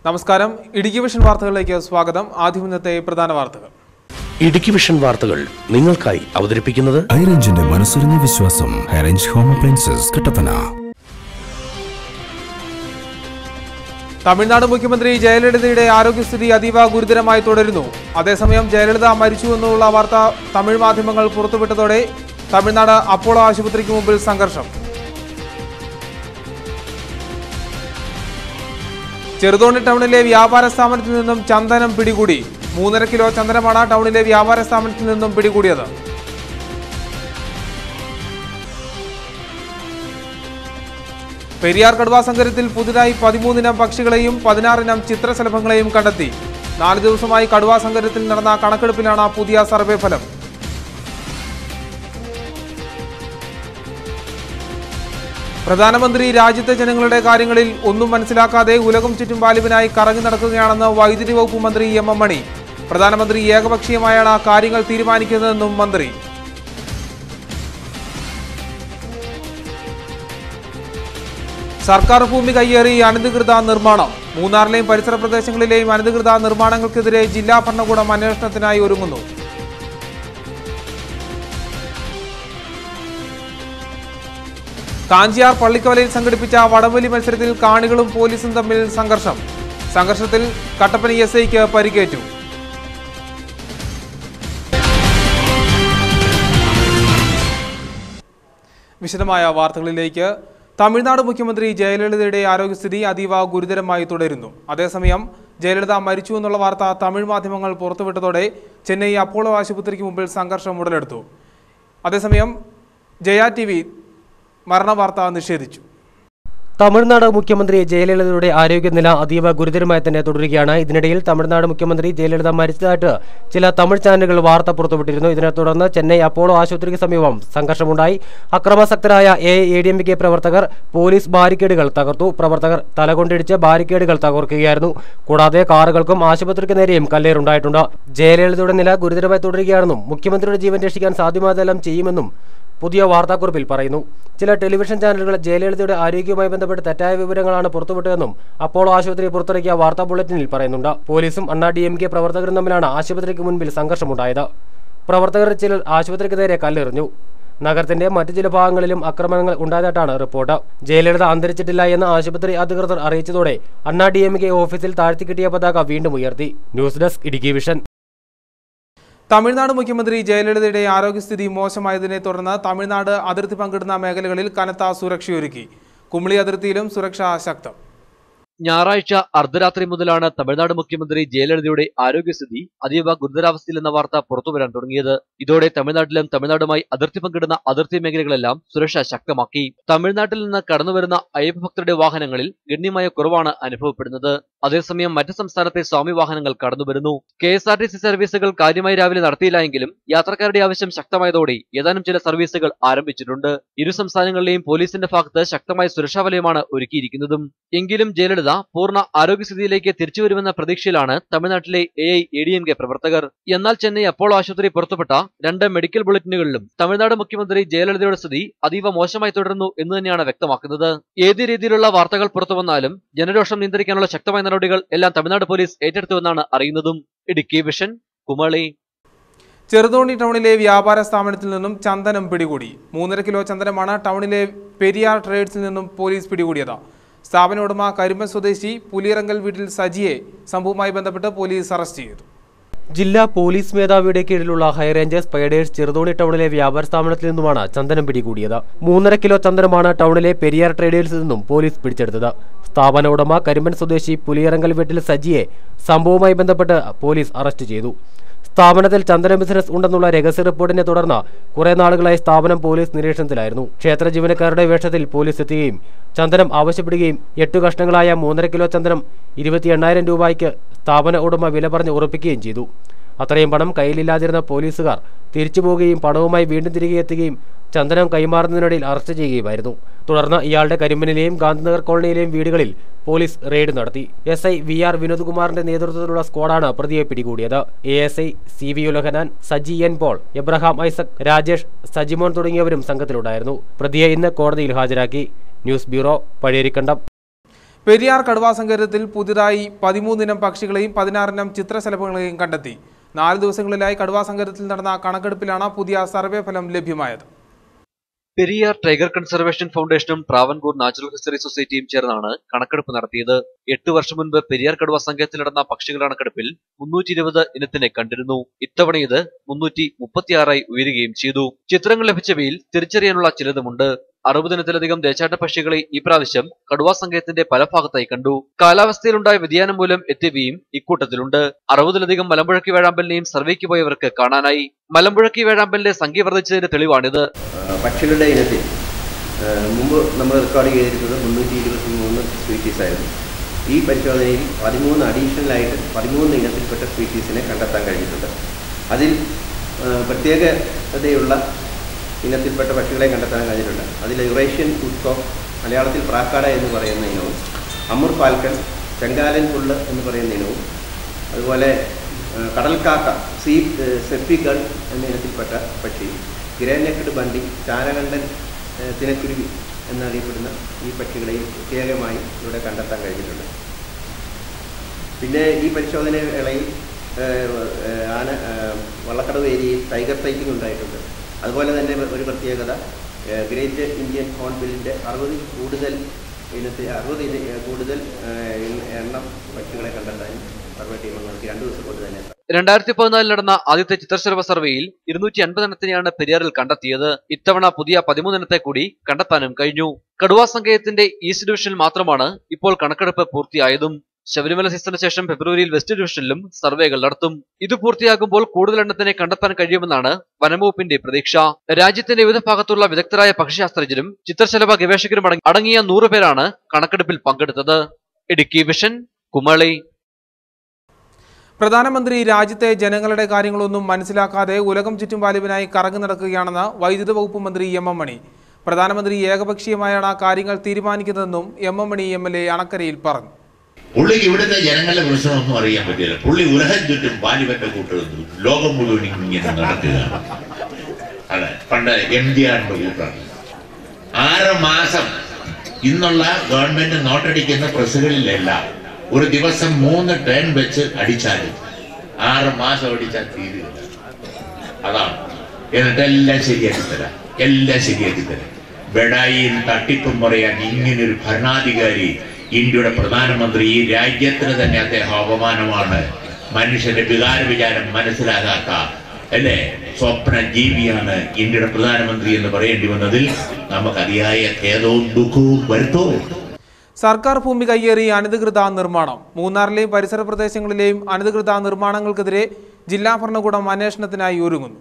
നമസ്കാരം. ഇടുക്കി വിഷൻ വാർത്തകളിലേക്ക് സ്വാഗതം. ആദ്യം ഇന്നത്തെ പ്രധാന വാർത്തകൾ. ഇടുക്കി വിഷൻ വാർത്തകൾ നിങ്ങൾക്കായി അവതരിപ്പിക്കുന്നത് ഹൈറേഞ്ചിന്റെ മനസ്സറിഞ്ഞ വിശ്വാസം. High Range Home Appliances Kattappana. Tamil Nadu മുഖ്യമന്ത്രി ജയലളിതയുടെ ആരോഗ്യസ്ഥിതി അതീവ ഗുരുതരമായി തുടരുന്നു. അതേസമയം ജയലളിത മരിച്ചു എന്നുള്ള വാർത്ത തമിഴ് മാധ്യമങ്ങൾ പുറത്തുവിട്ടതോടെ തമിഴ്നാട് അപ്പോളോ ആശുപത്രിക്ക് മുമ്പിൽ സംഘർഷം. ചെറുതോണി ടൗണിലെ വ്യാപാര സ്ഥാപനത്തിൽ നിന്നും ചന്ദനം പിടികൂടി. 3.5 കിലോ ചന്ദനമാണ് ടൗണിലെ വ്യാപാര സ്ഥാപനത്തിൽ നിന്നും പിടികൂടിയത്. പെരിയാർ കടുവാ സങ്കരത്തിൽ പുതുതായി 13 ഇനം പക്ഷികളെയും 16 ഇനം ചിത്രശലഭങ്ങളെയും കണ്ടെത്തി. 4 ദിവസമായി കടുവാ സങ്കരത്തിൽ നടന്ന കണക്കെടുപ്പിലാണ് പുതിയ സർവേ ഫലം. പ്രധാനമന്ത്രി രാജ്യത്തെ ജനങ്ങളുടെ കാര്യങ്ങളിൽ ഒന്നും മനസ്സിലാക്കാതെ ഉലകം ചുറ്റും വാലിബനായി കറങ്ങി നടക്കുകയാണെന്ന് വൈദ്യുതി വകുപ്പ് മന്ത്രി എം എം മണി. പ്രധാനമന്ത്രി ഏകപക്ഷീയമായാണ് കാര്യങ്ങൾ തീരുമാനിക്കുന്നതെന്നും മന്ത്രി. സർക്കാർ ഭൂമി കയ്യേറി അനധികൃത നിർമ്മാണം. മൂന്നാറിലെയും പരിസര പ്രദേശങ്ങളിലെയും അനധികൃത നിർമ്മാണങ്ങൾക്കെതിരെ ജില്ലാ ഭരണകൂടം അന്വേഷണത്തിനായി ഒരുങ്ങുന്നു. കാഞ്ചിയാർ പള്ളിക്കവലയിൽ സംഘടിപ്പിച്ച വടംവലി മത്സരത്തിൽ കാണികളും പോലീസും തമ്മിൽ സംഘർഷത്തിൽ കട്ടപ്പന എസ്ഐക്ക് പരിക്കേറ്റു. വിശദമായ വാർത്തകളിലേക്ക്. തമിഴ്നാട് മുഖ്യമന്ത്രി ജയലളിതയുടെ ആരോഗ്യസ്ഥിതി അതീവ ഗുരുതരമായി തുടരുന്നു. അതേസമയം ജയലളിത മരിച്ചു എന്നുള്ള വാർത്ത തമിഴ് മാധ്യമങ്ങൾ പുറത്തുവിട്ടതോടെ ചെന്നൈ അപ്പോളോ ആശുപത്രിക്ക് മുമ്പിൽ സംഘർഷം ഉടലെടുത്തു. അതേസമയം ജയ TV മരണവാർത്ത നിഷേധിച്ചു. തമിഴ്നാട് മുഖ്യമന്ത്രി ജയലളിതയുടെ ആരോഗ്യനില അതീവ ഗുരുതരമായി തന്നെ തുടരുകയാണ്. ഇതിനിടയിൽ തമിഴ്നാട് മുഖ്യമന്ത്രി ജയലളിത മരിച്ചതായിട്ട് ചില തമിഴ് ചാനലുകൾ വാർത്ത പുറത്തുവിട്ടിരുന്നു. ഇതിനെ തുടർന്ന് ചെന്നൈ അപ്പോളോ ആശുപത്രിക്ക് സമീപം സംഘർഷമുണ്ടായി. അക്രമാസക്തരായ AADMK പ്രവർത്തകർ പോലീസ് ബാരിക്കേഡുകൾ തകർത്തു. പ്രവർത്തകർ തലകൊണ്ടിടിച്ച് ബാരിക്കേഡുകൾ തകർക്കുകയായിരുന്നു. കൂടാതെ കാറുകൾക്കും ആശുപത്രിക്ക് നേരെയും കല്ലേറുണ്ടായിട്ടുണ്ട്. ജയലളിതയുടെ നില ഗുരുതരമായി തുടരുകയാണെന്നും മുഖ്യമന്ത്രിയുടെ ജീവൻ രക്ഷിക്കാൻ സാധ്യമായതെല്ലാം ചെയ്യുമെന്നും പുതിയ വാർത്താക്കുറിപ്പിൽ പറയുന്നു. ചില ടെലിവിഷൻ ചാനലുകൾ ജയലളിതയുടെ ആരോഗ്യവുമായി ബന്ധപ്പെട്ട് തെറ്റായ വിവരങ്ങളാണ് പുറത്തുവിട്ടതെന്നും അപ്പോളോ ആശുപത്രി പുറത്തിറക്കിയ വാർത്താ ബുള്ളറ്റിനിൽ പറയുന്നുണ്ട്. പോലീസും DMK പ്രവർത്തകരും തമ്മിലാണ് ആശുപത്രിക്ക് മുൻപിൽ സംഘർഷമുണ്ടായത്. പ്രവർത്തകർ ചിലർ ആശുപത്രിക്ക് നേരെ കല്ലെറിഞ്ഞു. നഗരത്തിന്റെ മറ്റു ചില ഭാഗങ്ങളിലും ആക്രമണങ്ങൾ ഉണ്ടായതായിട്ടാണ് റിപ്പോർട്ട്. ജയലളിത അന്തരിച്ചിട്ടില്ല എന്ന് ആശുപത്രി അധികൃതർ അറിയിച്ചതോടെ DMK ഓഫീസിൽ താഴ്ത്തിക്കിട്ടിയ പതാക വീണ്ടും ഉയർത്തി. News desk Idukki vision. Tamil Nadu മുഖ്യമന്ത്രി ജയലളിതയുടെ ആരോഗ്യസ്ഥിതി മോശമായതിനെ തുടർന്ന് തമിഴ്നാട് അതിർത്തി പങ്കിടുന്ന മേഖലകളിൽ കനത്ത സുരക്ഷയൊരുക്കി. കുമളി അതിർത്തിയിലും സുരക്ഷ ശക്തം. ഞായറാഴ്ച അർദ്ധരാത്രി മുതലാണ് തമിഴ്നാട് മുഖ്യമന്ത്രി ജയലളിതയുടെ ആരോഗ്യസ്ഥിതി അതീവ ഗുരുതരാവസ്ഥയിലെന്ന വാർത്ത പുറത്തുവരാൻ തുടങ്ങിയത്. ഇതോടെ തമിഴ്നാട്ടിലും തമിഴ്നാടുമായി അതിർത്തി പങ്കിടുന്ന അതിർത്തി മേഖലകളെല്ലാം സുരക്ഷ ശക്തമാക്കി. തമിഴ്നാട്ടിൽ നിന്ന് കടന്നുവരുന്ന അയ്യപ്പ ഭക്തരുടെ വാഹനങ്ങളിൽ ഗണ്യമായ കുറവാണ് അനുഭവപ്പെടുന്നത്. അതേസമയം മറ്റ് സംസ്ഥാനത്തെ സ്വാമി വാഹനങ്ങൾ കടന്നുവരുന്നു. KSRTC സർവീസുകൾ കാര്യമായി രാവിലെ നടത്തിയില്ല എങ്കിലും യാത്രക്കാരുടെ ആവശ്യം ശക്തമായതോടെ ഏതാനും ചില സർവീസുകൾ ആരംഭിച്ചിട്ടുണ്ട്. ഇരു സംസ്ഥാനങ്ങളിലെയും പോലീസിന്റെ ഭാഗത്ത് ശക്തമായ സുരക്ഷാ വലയമാണ് ഒരുക്കിയിരിക്കുന്നതും. എങ്കിലും ജയലളിത പൂർണ്ണ ആരോഗ്യസ്ഥിതിയിലേക്ക് തിരിച്ചുവരുമെന്ന പ്രതീക്ഷയിലാണ് തമിഴ്നാട്ടിലെ AADMK പ്രവർത്തകർ. എന്നാൽ ചെന്നൈ അപ്പോളോ ആശുപത്രി പുറത്തുവിട്ട 2 മെഡിക്കൽ ബുള്ളറ്റിനുകളിലും തമിഴ്നാട് മുഖ്യമന്ത്രി ജയലളിതയുടെ സ്ഥിതി അതീവ മോശമായി തുടരുന്നു എന്ന് തന്നെയാണ് വ്യക്തമാക്കുന്നത്. ഏത് രീതിയിലുള്ള വാർത്തകൾ പുറത്തുവന്നാലും ജനരോഷം നിയന്ത്രിക്കാനുള്ള ശക്തമായ നടപടികൾ എല്ലാം തമിഴ്നാട് പോലീസ് ഏറ്റെടുത്തുവെന്നാണ് അറിയുന്നതും. ഇടുക്കി വിഷൻ, കുമളി. ചെറുതോണി ടൗണിലെ വ്യാപാര സ്ഥാപനത്തിൽ നിന്നും ചന്ദനം പിടികൂടി. 3.5 കിലോ ചന്ദനമാണ് ടൗണിലെ പെരിയാർ ട്രേഡ്സിൽ നിന്നും പോലീസ് പിടികൂടിയത്. സ്ഥാപന ഉടമ കരിമ്പൻ സ്വദേശി പുലിയറങ്കൽ വീട്ടിൽ സജിയെ സംഭവവുമായി ബന്ധപ്പെട്ട് പോലീസ് അറസ്റ്റ് ചെയ്തു. ജില്ലാ പോലീസ് മേധാവിയുടെ കീഴിലുള്ള ഹൈറേഞ്ച് സ്പൈഡേഴ്സ് ചെറുതോണി ടൗണിലെ വ്യാപാര സ്ഥാപനത്തിൽ നിന്നുമാണ് ചന്ദനം പിടികൂടിയത്. 3.5 കിലോ ചന്ദനമാണ് ടൗണിലെ പെരിയാർ ട്രേഡേഴ്സിൽ നിന്നും പോലീസ് പിടിച്ചെടുത്തത്. സ്ഥാപന ഉടമ കരിമ്പൻ സ്വദേശി പുലിയറങ്കൽ വീട്ടിൽ സജിയെ സംഭവവുമായി ബന്ധപ്പെട്ട് പോലീസ് അറസ്റ്റ് ചെയ്തു. സ്ഥാപനത്തിൽ ചന്ദന ബിസിനസ് ഉണ്ടെന്നുള്ള രഹസ്യ റിപ്പോർട്ടിനെ തുടർന്ന് കുറെ നാളുകളായി സ്ഥാപനം പോലീസ് നിരീക്ഷണത്തിലായിരുന്നു. ക്ഷേത്ര ജീവനക്കാരുടെ വേഷത്തിൽ പോലീസ് എത്തുകയും ചന്ദനം ആവശ്യപ്പെടുകയും 8 കഷ്ണങ്ങളായ 3.5 കിലോ ചന്ദനം 28,000 രൂപയ്ക്ക് സ്ഥാപന ഉടമ വില പറഞ്ഞ് ഉറപ്പിക്കുകയും ചെയ്തു. അത്രയും പണം കയ്യിലില്ലാതിരുന്ന പോലീസുകാർ തിരിച്ചു പോവുകയും പണവുമായി വീണ്ടും തിരികെ എത്തുകയും ചന്ദനം കൈമാറുന്നതിനിടയിൽ അറസ്റ്റ് ചെയ്യുകയായിരുന്നു. തുടർന്ന് ഇയാളുടെ കരിമ്പനിലെയും ഗാന്ധിനഗർ കോളനിയിലെയും വീടുകളിൽ പോലീസ് റെയ്ഡ് നടത്തി. SI VR വിനോദ്കുമാറിന്റെ നേതൃത്വത്തിലുള്ള സ്ക്വാഡാണ് പ്രതിയെ പിടികൂടിയത്. ASI CV Ulahannan, Saji N Paul, Abraham Isaac, Rajesh, Sajimon തുടങ്ങിയവരും സംഘത്തിലുണ്ടായിരുന്നു. പ്രതിയെ ഇന്ന് കോടതിയിൽ ഹാജരാക്കി. News bureau, Pazhayarikkandam. പെരിയാർ കടുവാ സങ്കേതത്തിൽ പുതിയതായി 13 ഇനം പക്ഷികളെയും 16 ഇനം ചിത്രശലഭങ്ങളെയും കണ്ടെത്തി. 4 ദിവസങ്ങളിലായി കടുവാ സങ്കേതത്തിൽ നടന്ന കണക്കെടുപ്പിലാണ് പുതിയ സർവേ ഫലം ലഭ്യമായത്. പെരിയാർ ടൈഗർ കൺസർവേഷൻ ഫൗണ്ടേഷനും ട്രാവൻകൂർ നാച്ചുറൽ ഹിസ്റ്ററി സൊസൈറ്റിയും ചേർന്നാണ് കണക്കെടുപ്പ് നടത്തിയത്. 8 വർഷം മുൻപ് പെരിയാർ കടുവ സങ്കേതത്തിൽ നടന്ന പക്ഷികളുടെ കണക്കെടുപ്പിൽ 320 ഇനത്തിനെ കണ്ടിരുന്നു. ഇത്തവണ ഇത് 336 ഉയരുകയും ചെയ്തു. ചിത്രങ്ങൾ ലഭിച്ചവയിൽ തിരിച്ചറിയാനുള്ള ചിലതുമുണ്ട്. 60 ഇനത്തിലധികം ദേശാടന പക്ഷികളെ ഈ പ്രാവശ്യം കടുവാ സങ്കേതത്തിന്റെ പല ഭാഗത്തായി കണ്ടു. കാലാവസ്ഥയിലുണ്ടായ വ്യതിയാനം മൂലം എത്തിയവയും ഇക്കൂട്ടത്തിലുണ്ട്. 60-ലധികം മലമ്പുഴക്കി വേഴാമ്പലിനെയും സർവേക്ക് പോയവർക്ക് കാണാനായി. മലമ്പുഴക്കി വേഴാമ്പലിന്റെ സംഖ്യ വർദ്ധിച്ചതിന്റെ തെളിവാണിത്. പക്ഷികളുടെ ഇനത്തിൽ മുമ്പ് നമ്മൾ റെക്കോർഡ് ചെയ്തിരിക്കുന്നത് 323 സ്പീഷീസ് ആയിരുന്നു. ഈ പരിശോധനയിൽ 13 അഡീഷണലായിട്ട് 13 ഇനത്തിൽപ്പെട്ട സ്പീഷീസിനെ കണ്ടെത്താൻ കഴിഞ്ഞിട്ടുണ്ട്. അതിൽ പ്രത്യേകതയുള്ള ഇനത്തിൽപ്പെട്ട പക്ഷികളെ കണ്ടെത്താൻ കഴിഞ്ഞിട്ടുണ്ട്. അതിൽ യുറേഷ്യൻ ഉത്സോഫ്, മലയാളത്തിൽ പ്രാക്കാട എന്ന് പറയുന്ന ഇനവും, അമൂർ ഫാൽക്കൺ, ചെങ്കാലൻ പുല്ല് എന്ന് പറയുന്ന ഇനവും, അതുപോലെ കടൽക്കാക്ക സെപ്പികൾ എന്ന ഇനത്തിൽപ്പെട്ട പക്ഷി, ഗ്രേനെക്കഡ് ബണ്ടി, ചാരകണ്ഠൻ തിനക്കുരുവി എന്നറിയപ്പെടുന്ന ഈ പക്ഷികളെയും പ്രത്യേകമായി ഇവിടെ കണ്ടെത്താൻ കഴിഞ്ഞിട്ടുണ്ട്. പിന്നെ ഈ പരിശോധന വേളയിൽ വള്ളക്കടവ് ഏരിയയിൽ ടൈഗർ സൈറ്റിംഗ് ഉണ്ടായിട്ടുണ്ട്. അതുപോലെ തന്നെ ഒരു പ്രത്യേകത, ഗ്രേറ്റ് ഇന്ത്യൻ ഹോൺബില്ലിൻ്റെ 60 കൂടുതൽ എണ്ണം പക്ഷികളെ കണ്ടെത്താനും സർവേ ടീമുകൾക്ക് 2 ദിവസം കൊണ്ട് തന്നെ. 2014 നടന്ന ആദ്യത്തെ ചിത്രശലഭ സർവേയിൽ 250 എണ്ണത്തിനെയാണ് പെരിയാറിൽ കണ്ടെത്തിയത്. ഇത്തവണ പുതിയ 13 എണ്ണത്തെ കൂടി കണ്ടെത്താനും കഴിഞ്ഞു. കടുവാ സങ്കേതത്തിന്റെ ഈസ്റ്റ് ഡിവിഷനിൽ മാത്രമാണ് ഇപ്പോൾ കണക്കെടുപ്പ് പൂർത്തിയായതും. ശബരിമല സീസണിന് ശേഷം ഫെബ്രുവരിയിൽ വെസ്റ്റ് ഡിവിഷനിലും സർവേകൾ നടത്തും. ഇത് പൂർത്തിയാകുമ്പോൾ കൂടുതൽ എണ്ണത്തിനെ കണ്ടെത്താൻ കഴിയുമെന്നാണ് വനംവകുപ്പിന്റെ പ്രതീക്ഷ. രാജ്യത്തിന്റെ വിവിധ ഭാഗത്തുള്ള വിദഗ്ധരായ പക്ഷിശാസ്ത്രജ്ഞരും ചിത്രശലഭ ഗവേഷകരും അടങ്ങിയ 100 പേരാണ് കണക്കെടുപ്പിൽ പങ്കെടുത്തത്. ഇടുക്കി വിഷൻ, കുമളി. പ്രധാനമന്ത്രി രാജ്യത്തെ ജനങ്ങളുടെ കാര്യങ്ങളൊന്നും മനസ്സിലാക്കാതെ ഉലകം ചുറ്റും വാലിബനായി കറങ്ങി നടക്കുകയാണെന്ന് വൈദ്യുത വകുപ്പ് മന്ത്രി എം എം മണി. പ്രധാനമന്ത്രി ഏകപക്ഷീയമായാണ് കാര്യങ്ങൾ തീരുമാനിക്കുന്നതെന്നും എം എം മണി MLA അണക്കരയിൽ പറഞ്ഞു. പുള്ളിക്ക് ഇവിടുത്തെ ജനങ്ങളുടെ പ്രശ്നമൊന്നും അറിയാൻ പറ്റില്ല. പുള്ളി ഉലകം ചുറ്റും വാലിബന്റെ കൂട്ടുന്നു, ലോകം മുഴുവൻ ഇങ്ങനെ നടക്കുകയാണ്. അതെ, പണ്ട് MGRന്റെ കൂട്ടാണ്. 6 മാസം ഇന്നുള്ള ഗവൺമെന്റ് നോട്ടടിക്കുന്ന പ്രസ്സുകളിലെല്ലാം ഒരു ദിവസം 3 ടേൺ വെച്ച് അടിച്ചാലും 6 മാസം അടിച്ചാൽ തീരുക. അതാണ്. എന്നിട്ട് എല്ലാം ശരിയാക്കി തരാം. ബെഡായിയും തട്ടിപ്പും പറയാൻ ഇങ്ങനൊരു ഭരണാധികാരി, ഇന്ത്യയുടെ പ്രധാനമന്ത്രി, ഈ രാജ്യത്തിന് തന്നെ അദ്ദേഹം അപമാനമാണ്. മനുഷ്യന്റെ വികാരം മനസ്സിലാകാത്ത സ്വപ്ന ജീവിയാണ് ഇന്ത്യയുടെ പ്രധാനമന്ത്രി എന്ന് പറയേണ്ടി വന്നതിൽ നമുക്ക് അതിയായ ഖേദവും ദുഃഖവും വരുത്തോ. സർക്കാർ ഭൂമി കയ്യേറി അനധികൃത നിർമ്മാണം. മൂന്നാറിലെയും പരിസര പ്രദേശങ്ങളിലെയും അനധികൃത നിർമ്മാണങ്ങൾക്കെതിരെ ജില്ലാ ഭരണകൂടം അന്വേഷണത്തിനായി ഒരുങ്ങുന്നു.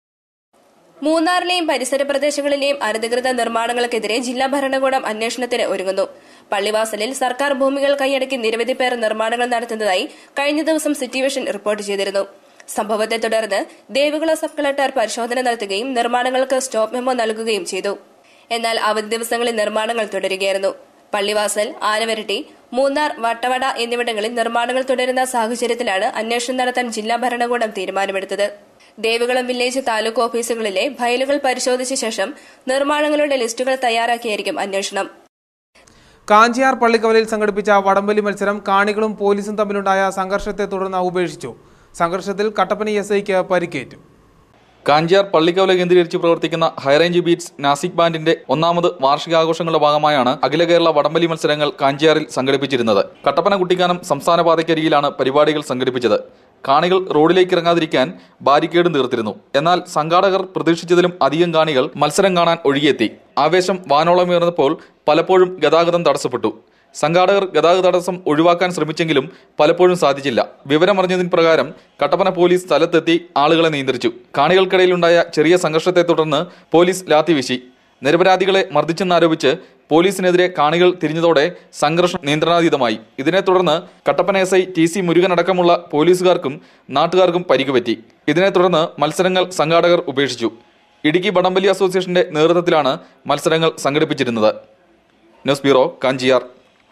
മൂന്നാറിലെയും പരിസര പ്രദേശങ്ങളിലെയും അനധികൃത നിർമ്മാണങ്ങൾക്കെതിരെ ജില്ലാ ഭരണകൂടം അന്വേഷണത്തിന് ഒരുങ്ങുന്നു. പള്ളിവാസലിൽ സർക്കാർ ഭൂമികൾ കൈയടക്കി നിരവധി പേർ നിർമ്മാണങ്ങൾ നടത്തുന്നതായി കഴിഞ്ഞ ദിവസം സിറ്റി വിഷൻ റിപ്പോർട്ട് ചെയ്തിരുന്നു. സംഭവത്തെ തുടർന്ന് ദേവികുളം സബ് കളക്ടർ പരിശോധന നടത്തുകയും നിർമ്മാണങ്ങൾക്ക് സ്റ്റോപ്പ് മെമ്മോ നൽകുകയും ചെയ്തു. എന്നാൽ അവധി ദിവസങ്ങളിൽ നിർമ്മാണങ്ങൾ തുടരുകയായിരുന്നു. പള്ളിവാസൽ, ആനവരട്ടി, മൂന്നാർ, വട്ടവട എന്നിവിടങ്ങളിൽ നിർമ്മാണങ്ങൾ തുടരുന്ന സാഹചര്യത്തിലാണ് അന്വേഷണം നടത്താൻ ജില്ലാ ഭരണകൂടം തീരുമാനമെടുത്തത്. ദേവികുളം വില്ലേജ്, താലൂക്ക് ഓഫീസുകളിലെ ഫയലുകൾ പരിശോധിച്ച ശേഷം നിർമ്മാണങ്ങളുടെ ലിസ്റ്റുകൾ തയ്യാറാക്കിയായിരിക്കും അന്വേഷണം. കാഞ്ചിയാർ പള്ളിക്കവലയിൽ സംഘടിപ്പിച്ച വടംവലി മത്സരം കാണികളും പോലീസും തമ്മിലുണ്ടായ സംഘർഷത്തെ തുടർന്ന് ഉപേക്ഷിച്ചു. സംഘർഷത്തിൽ കട്ടപ്പന SIക്ക് പരിക്കേറ്റു. കാഞ്ചിയാർ പള്ളിക്കവല കേന്ദ്രീകരിച്ച് പ്രവർത്തിക്കുന്ന ഹൈറേഞ്ച് ബീറ്റ്സ് നാസിക് ബാൻഡിന്റെ 1ാമത് വാർഷികാഘോഷങ്ങളുടെ ഭാഗമായാണ് അഖില കേരള വടംവലി മത്സരങ്ങൾ കാഞ്ചിയാറിൽ സംഘടിപ്പിച്ചിരുന്നത്. കട്ടപ്പന കുട്ടിക്കാനം സംസ്ഥാന പാതയ്ക്കരികിലാണ് പരിപാടികൾ സംഘടിപ്പിച്ചത്. കാണികൾ റോഡിലേക്ക് ഇറങ്ങാതിരിക്കാൻ ബാരിക്കേഡ് തീർത്തിരുന്നു. എന്നാൽ സംഘാടകർ പ്രതീക്ഷിച്ചതിലും അധികം കാണികൾ മത്സരം കാണാൻ ഒഴുകിയെത്തി. ആവേശം വാനോളമുയർന്നപ്പോൾ പലപ്പോഴും ഗതാഗതം തടസ്സപ്പെട്ടു. സംഘാടകർ ഗതാഗത തടസ്സം ഒഴിവാക്കാൻ ശ്രമിച്ചെങ്കിലും പലപ്പോഴും സാധിച്ചില്ല. വിവരമറിഞ്ഞതിന് പ്രകാരം കട്ടപ്പന പോലീസ് സ്ഥലത്തെത്തി ആളുകളെ നിയന്ത്രിച്ചു. കാണികൾക്കിടയിലുണ്ടായ ചെറിയ സംഘർഷത്തെ തുടർന്ന് പോലീസ് ലാത്തി വീശി. നിരപരാധികളെ മർദ്ദിച്ചെന്നാരോപിച്ച് പോലീസിനെതിരെ കാണികൾ തിരിഞ്ഞതോടെ സംഘർഷം നിയന്ത്രണാതീതമായി. ഇതിനെ തുടർന്ന് കട്ടപ്പന SI TC മുരുകൻ അടക്കമുള്ള പോലീസുകാർക്കും നാട്ടുകാർക്കും പരിക്കുപറ്റി. ഇതിനെ തുടർന്ന് മത്സരങ്ങൾ സംഘാടകർ ഉപേക്ഷിച്ചു. ഇടുക്കി വടംവലി അസോസിയേഷന്റെ നേതൃത്വത്തിലാണ് മത്സരങ്ങൾ സംഘടിപ്പിച്ചിരുന്നത്. News bureau, Kanchiyar.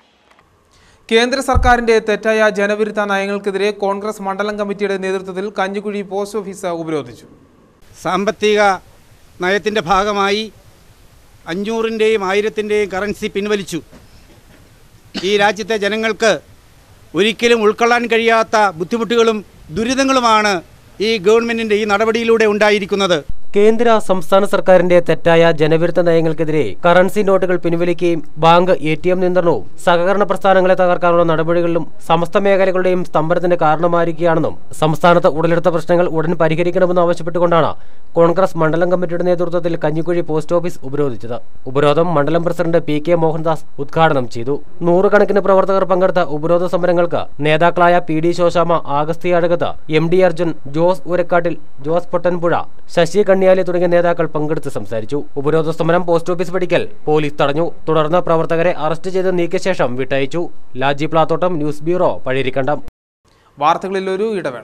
കേന്ദ്ര സർക്കാരിന്റെ തെറ്റായ ജനവിരുദ്ധ നയങ്ങൾക്കെതിരെ കോൺഗ്രസ് മണ്ഡലം കമ്മിറ്റിയുടെ നേതൃത്വത്തിൽ കഞ്ഞിക്കുഴി പോസ്റ്റ് ഓഫീസ് ഉപരോധിച്ചു. സാമ്പത്തിക നയത്തിൻ്റെ ഭാഗമായി 500-ൻ്റെയും 1000-ൻ്റെയും കറൻസി പിൻവലിച്ചു. ഈ രാജ്യത്തെ ജനങ്ങൾക്ക് ഒരിക്കലും ഉൾക്കൊള്ളാൻ കഴിയാത്ത ബുദ്ധിമുട്ടുകളും ദുരിതങ്ങളുമാണ് ഈ ഗവൺമെൻറ്റിൻ്റെ ഈ നടപടിയിലൂടെ ഉണ്ടായിരിക്കുന്നത്. കേന്ദ്ര സംസ്ഥാന സർക്കാരിന്റെ തെറ്റായ ജനവിരുദ്ധ നയങ്ങൾക്കെതിരെ കറൻസി നോട്ടുകൾ പിൻവലിക്കുകയും ബാങ്ക് ATM നിയന്ത്രണവും സഹകരണ പ്രസ്ഥാനങ്ങളെ തകർക്കാനുള്ള നടപടികളിലും സമസ്ത മേഖലകളുടെയും സ്തംഭനത്തിന് കാരണമായിരിക്കുകയാണെന്നും സംസ്ഥാനത്ത് ഉടലെടുത്ത പ്രശ്നങ്ങൾ ഉടൻ പരിഹരിക്കണമെന്ന് ആവശ്യപ്പെട്ടുകൊണ്ടാണ് കോൺഗ്രസ് മണ്ഡലം കമ്മിറ്റിയുടെ നേതൃത്വത്തിൽ കഞ്ഞിക്കുഴി പോസ്റ്റ് ഓഫീസ് ഉപരോധിച്ചത്. ഉപരോധം മണ്ഡലം പ്രസിഡന്റ് PK മോഹൻദാസ് ഉദ്ഘാടനം ചെയ്തു. 100 കണക്കിന് പ്രവർത്തകർ പങ്കെടുത്ത ഉപരോധ സമരങ്ങൾക്ക് നേതാക്കളായ PD ശോശാമ, ആഗസ്തി അഴകത്ത്, MD അർജുൻ, ജോസ് ഊരക്കാട്ടിൽ, ജോസ് പൊട്ടൻപുഴ, ശശി കണ്ണിയാലി തുടങ്ങിയ നേതാക്കൾ പങ്കെടുത്ത് സംസാരിച്ചു. ഉപരോധ സമരം പോസ്റ്റ് ഓഫീസ് പടിക്കൽ പോലീസ് തടഞ്ഞു. തുടർന്ന് പ്രവർത്തകരെ അറസ്റ്റ് ചെയ്ത് നീക്കിയ ശേഷം വിട്ടയച്ചു. Laji Plathottam, news bureau, Pazhayarikkandam. വാർത്തകളിൽ ഒരു ഇടവേള.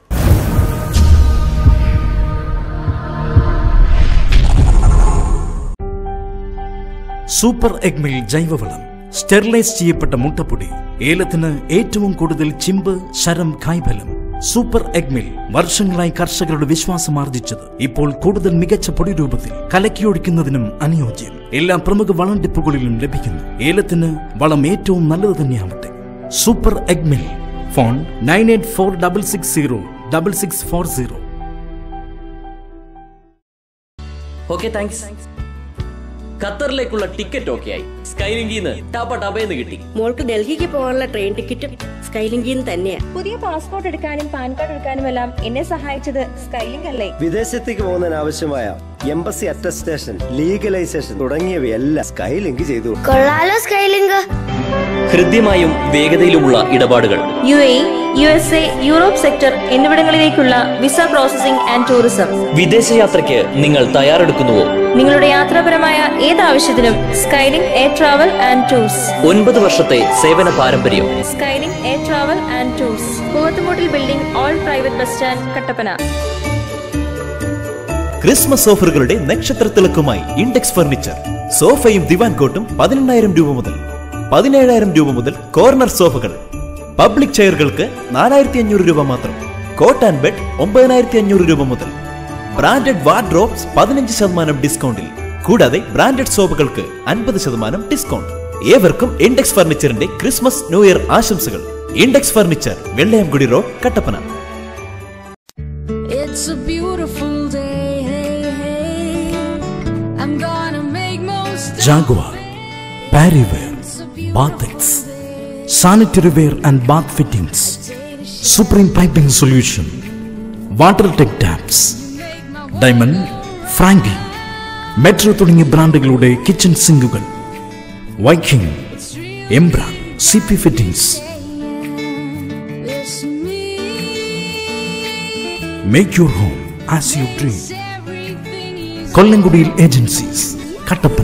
സൂപ്പർ എഗ്മിൽ ജൈവവളം, സ്റ്റെറിലൈസ് ചെയ്യപ്പെട്ട മുട്ടപ്പൊടി, ഏലത്തിന് ഏറ്റവും കൂടുതൽ ചിമ്പ്, ശരം, കായ്ഫലം. സൂപ്പർ എഗ്മിൽ വർഷങ്ങളായി കർഷകരുടെ വിശ്വാസം ആർജിച്ചത് ഇപ്പോൾ കൂടുതൽ മികച്ച പൊടി രൂപത്തിൽ കലക്കിയൊഴിക്കുന്നതിനും അനുയോജ്യം. എല്ലാ പ്രമുഖ വളം ഡിപ്പുകളിലും ലഭിക്കുന്നു. ഏലത്തിന് വളം ഏറ്റവും നല്ലത് തന്നെയാവട്ടെ. Super egg meal. Phone 9846606640. Okay, thanks. ഖത്തറിലേക്കുള്ള ടിക്കറ്റ് ഓക്കെ ആയി. സ്കൈലിങ്കിന്ന് ടപേന്ന് കിട്ടി. മോൾക്ക് ഡൽഹിക്ക് പോകാനുള്ള ട്രെയിൻ ടിക്കറ്റും സ്കൈലിങ്കിന്ന് തന്നെയാണ്. പുതിയ പാസ്പോർട്ട് എടുക്കാനും പാൻ കാർഡ് എടുക്കാനും എല്ലാം എന്നെ സഹായിച്ചത് സ്കൈലിങ്ക് അല്ലേ? വിദേശത്തേക്ക് പോകുന്നതിന് ആവശ്യമായ എംബസി അറ്റസ്റ്റേഷൻ, ലീഗലൈസേഷൻ തുടങ്ങിയവയെല്ലാം സ്കൈലിങ്ക് ചെയ്തു. കൊള്ളാലോ സ്കൈലിങ്ക്. ഹൃദ്യമായും വേഗതയിലുമുള്ള ഇടപാടുകൾ. UAE, USA, യൂറോപ്പ് സെക്ടർ എന്നിവിടങ്ങളിലേക്കുള്ള വിസ പ്രോസസിംഗ് ആൻഡ് ടൂറിസം. വിദേശയാത്രയ്ക്ക് നിങ്ങൾ തയ്യാറെടുക്കുന്നുവോ? നിങ്ങളുടെ യാത്രാപരമായ ഏത് ആവശ്യത്തിനും Skylink air travel and tours. 9 വർഷത്തെ സേവന പാരമ്പര്യം. Skylink air travel and tours, Koovathumoottil building, old private bus stand, Kattappana. Christmas ഓഫറുകളുടെ നക്ഷത്ര തിളക്കമായി ഇൻഡെക്സ് ഫർണിച്ചർ. സോഫയും ദിവാൻ കോട്ടും 18,000 രൂപ മുതൽ. 17,000 രൂപ മുതൽ കോർണർ സോഫകൾ. പബ്ലിക് ചെയറുകൾക്ക് 4,500 രൂപ മാത്രം. കോട്ട് ആൻഡ് ബെഡ് 9,500 രൂപ മുതൽ. ബ്രാൻഡഡ് വാർഡ്രോബ്സ് 15% ഡിസ്കൗണ്ടിൽ. കൂടാതെ ബ്രാൻഡഡ് സോഫകൾക്ക് 50% ഡിസ്കൗണ്ട്. ഏവർക്കും ഇൻഡെക്സ് ഫർണിച്ചറിന്റെ ക്രിസ്മസ് ന്യൂ ഇയർ ആശംസകൾ. Index furniture, Vellayamkudi road, Kattappana. Jaguar, Parryware, Bathix, Sanitary Ware and Bath Fittings, Supreme Piping Solution, WaterTech Taps, Diamond, Frankie, Metro തുടങ്ങിയ ബ്രാൻഡുകളുടെ കിച്ചൺ സിങ്കുകൾ. വൈക്കിംഗ്, എംബ്ര, CP Fittings. Make your home as you dream. Kollamkudiyil agencies, Kattappana.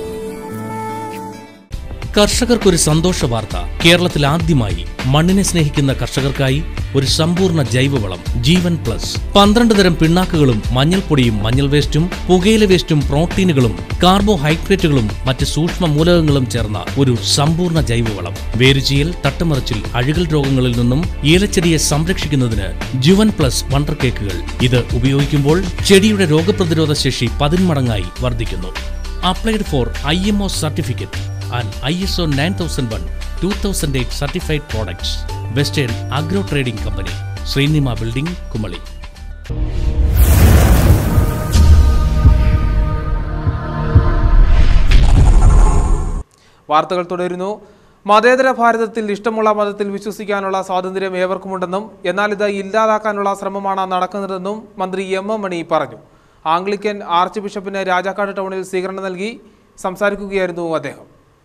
കർഷകർക്കൊരു സന്തോഷ വാർത്ത. കേരളത്തിൽ ആദ്യമായി മണ്ണിനെ സ്നേഹിക്കുന്ന കർഷകർക്കായി ഒരു സമ്പൂർണ്ണ ജൈവവളം ജീവൻ പ്ലസ്. 12 തരം പിണ്ണാക്കുകളും മഞ്ഞൾപ്പൊടിയും മഞ്ഞൾ വേസ്റ്റും പുകയില വേസ്റ്റും പ്രോട്ടീനുകളും കാർബോഹൈഡ്രേറ്റുകളും മറ്റ് സൂക്ഷ്മ മൂലകങ്ങളും ചേർന്ന ഒരു സമ്പൂർണ്ണ ജൈവവളം. വേരുചീയൽ, തട്ടുമറിച്ചിൽ, അഴുകൽ രോഗങ്ങളിൽ നിന്നും ഏലച്ചെടിയെ സംരക്ഷിക്കുന്നതിന് ജുവൻ പ്ലസ് വണ്ടർ കേക്കുകൾ. ഇത് ഉപയോഗിക്കുമ്പോൾ ചെടിയുടെ രോഗപ്രതിരോധ ശേഷി 10 മടങ്ങായി വർദ്ധിക്കുന്നു. Applied for IMO certificate and ISO 9001-2008 certified products. Western Agro Trading Company, Srinima Building, Kumali. വാർത്തകൾ തുടരുന്നു. മതേതര ഭാരതത്തിൽ ഇഷ്ടമുള്ള മതത്തിൽ വിശ്വസിക്കാനുള്ള സ്വാതന്ത്ര്യം ഏവർക്കുമുണ്ടെന്നും എന്നാൽ ഇത് ഇല്ലാതാക്കാനുള്ള ശ്രമമാണ് നടക്കുന്നതെന്നും മന്ത്രി M. മണി പറഞ്ഞു. ആംഗ്ലിക്കൻ ആർച്ച് ബിഷപ്പിന് രാജാക്കാട് ടൗണിൽ സ്വീകരണം നൽകി സംസാരിക്കുകയായിരുന്നു അദ്ദേഹം.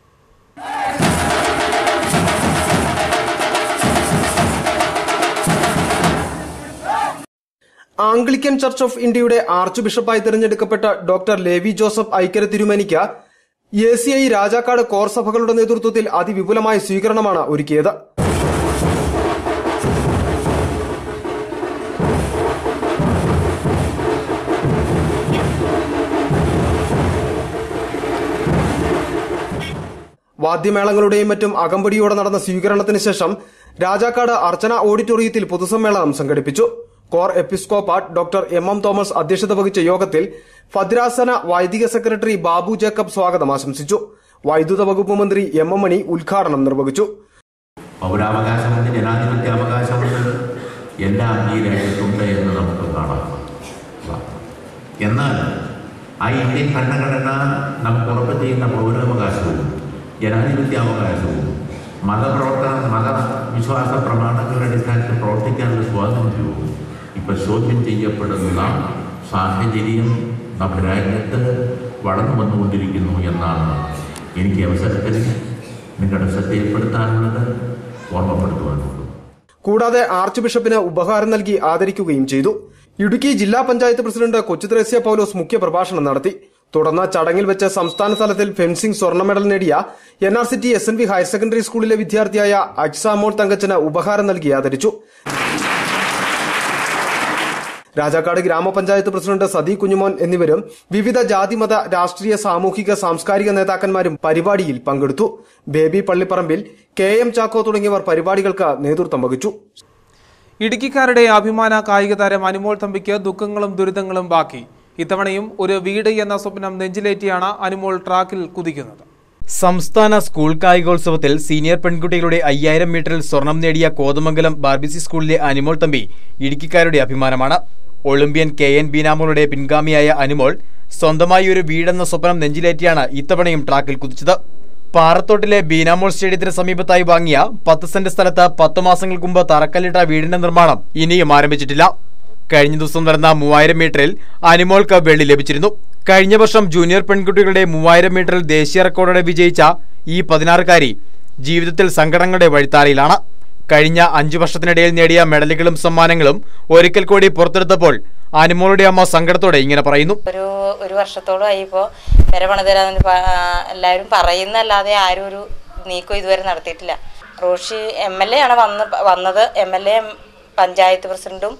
ആംഗ്ലിക്കൻ ചർച്ച് ഓഫ് ഇന്ത്യയുടെ ആർച്ച് ബിഷപ്പായി തിരഞ്ഞെടുക്കപ്പെട്ട ഡോക്ടർ ലേവി ജോസഫ് ഐക്കര തിരുമേനിക്ക് ACI രാജാക്കാട് കോർ സഭകളുടെ നേതൃത്വത്തിൽ അതിവിപുലമായ സ്വീകരണമാണ് ഒരുക്കിയത്. വാദ്യമേളങ്ങളുടെയും മറ്റും അകമ്പടിയോടെ നടന്ന സ്വീകരണത്തിന് ശേഷം രാജാക്കാട് അർച്ചന ഓഡിറ്റോറിയത്തിൽ പൊതുസമ്മേളനം സംഘടിപ്പിച്ചു. കോർ എപ്പിസ്കോപ്പാട്ട് ഡോക്ടർ M. തോമസ് അധ്യക്ഷത വഹിച്ച യോഗത്തിൽ ഭദ്രാസന വൈദിക സെക്രട്ടറി ബാബു ജേക്കബ് സ്വാഗതം ആശംസിച്ചു. വൈദ്യുത വകുപ്പ് മന്ത്രി എം.എം. മണി ഉദ്ഘാടനം നിർവഹിച്ചു. പൗരാവകാശമുണ്ട്, ജനാധിപത്യ അവകാശമുണ്ട്, എല്ലാം ഈ രാജ്യത്തുണ്ട് എന്ന് നമുക്ക് കാണാം. എന്നാൽ ആ ഇന്ത്യൻ ഭരണഘടന നമുക്ക് ഉറപ്പ് ചെയ്യുന്ന പൗരാവകാശവും ജനാധിപത്യാവകാശവും മതവിശ്വാസ പ്രമാണങ്ങളുടെ അടിസ്ഥാനത്തിൽ പ്രവർത്തിക്കാനുള്ള സ്വാതന്ത്ര്യവും ഇപ്പം ചോദ്യം ചെയ്യപ്പെടുന്ന സാഹചര്യം നമ്മുടെ രാജ്യത്ത് വളർന്നു വന്നുകൊണ്ടിരിക്കുന്നു എന്നാണ് എനിക്ക് അവസരത്തിൽ നിങ്ങളുടെ ശ്രദ്ധയിൽപ്പെടുത്താനുള്ളത്, ഓർമ്മപ്പെടുത്തുവാനുള്ളത്. കൂടാതെ ആർച്ച് ബിഷപ്പിന് ഉപഹാരം നൽകി ആദരിക്കുകയും ചെയ്തു. ഇടുക്കി ജില്ലാ പഞ്ചായത്ത് പ്രസിഡന്റ് കൊച്ചുത്രേസ്യ പൗലോസ് മുഖ്യപ്രഭാഷണം നടത്തി. തുടർന്ന് ചടങ്ങിൽ വെച്ച് സംസ്ഥാന തലത്തിൽ ഫെൻസിംഗ് സ്വർണ്ണ മെഡൽ നേടിയ NRCT SNV ഹയർ സെക്കൻഡറി സ്കൂളിലെ വിദ്യാർത്ഥിയായ അജ്സാമോൾ തങ്കച്ചന് ഉപഹാരം നൽകി ആദരിച്ചു. രാജാക്കാട് ഗ്രാമപഞ്ചായത്ത് പ്രസിഡന്റ് സതി കുഞ്ഞുമോൻ എന്നിവരും വിവിധ ജാതിമത രാഷ്ട്രീയ സാമൂഹിക സാംസ്കാരിക നേതാക്കന്മാരും പരിപാടിയിൽ പങ്കെടുത്തു. ബേബി പള്ളിപ്പറമ്പിൽ, KM ചാക്കോ തുടങ്ങിയവർ പരിപാടികൾക്ക് നേതൃത്വം വഹിച്ചു. ഇടുക്കിക്കാരുടെ അഭിമാന കായിക താരം അനുമോൾ തമ്പിക്ക് ദുഃഖങ്ങളും ദുരിതങ്ങളും ബാക്കി. ഇത്തവണയും ഒരു വീട് എന്ന സ്വപ്നം നെഞ്ചിലേറ്റിയാണ് അനുമോൾ ട്രാക്കിൽ കുതിക്കുന്നത്. സംസ്ഥാന സ്കൂൾ കായികോത്സവത്തിൽ സീനിയർ പെൺകുട്ടികളുടെ 5000 മീറ്ററിൽ സ്വർണം നേടിയ കോതമംഗലം ബാർബിസി സ്കൂളിലെ അനുമോൾ തമ്പി ഇടുക്കിക്കാരുടെ അഭിമാനമാണ്. ഒളിമ്പ്യൻ KN ബീനാമോളുടെ പിൻഗാമിയായ അനുമോൾ സ്വന്തമായി ഒരു വീടെന്ന സ്വപ്നം നെഞ്ചിലേറ്റിയാണ് ഇത്തവണയും ട്രാക്കിൽ കുതിച്ചത്. പാറത്തോട്ടിലെ ബീനാമോൾ സ്റ്റേഡിയത്തിന് സമീപത്തായി വാങ്ങിയ 10 സെന്റ് സ്ഥലത്ത് 10 മാസങ്ങൾക്ക് മുമ്പ് തറക്കല്ലിട്ട വീടിന്റെ നിർമ്മാണം ഇനിയും ആരംഭിച്ചിട്ടില്ല. കഴിഞ്ഞ ദിവസം നടന്ന 3000 മീറ്ററിൽ അനുമോൾക്ക് വെള്ളി ലഭിച്ചിരുന്നു. കഴിഞ്ഞ വർഷം ജൂനിയർ പെൺകുട്ടികളുടെ 3000 മീറ്ററിൽ ദേശീയ റെക്കോർഡോടെ വിജയിച്ച ഈ 16-കാരി ജീവിതത്തിൽ സങ്കടങ്ങളുടെ വഴിത്താരയിലാണ്. കഴിഞ്ഞ 5 വർഷത്തിനിടയിൽ നേടിയ മെഡലുകളും സമ്മാനങ്ങളും ഒരിക്കൽ കൂടി പുറത്തെടുത്തപ്പോൾ അനുമോളുടെ അമ്മ സങ്കടത്തോടെ ഇങ്ങനെ പറയുന്നു. ഒരു വർഷത്തോളമായി ഇപ്പോൾ പെര പണിതരാന്ന് എല്ലാവരും പറയുന്നല്ലാതെ ആരും ഒരു നീക്കം ഇതുവരെ നടത്തിയിട്ടില്ല. റോഷി MLA ആണ് വന്നത്. MLA പഞ്ചായത്ത് പ്രസിഡന്റും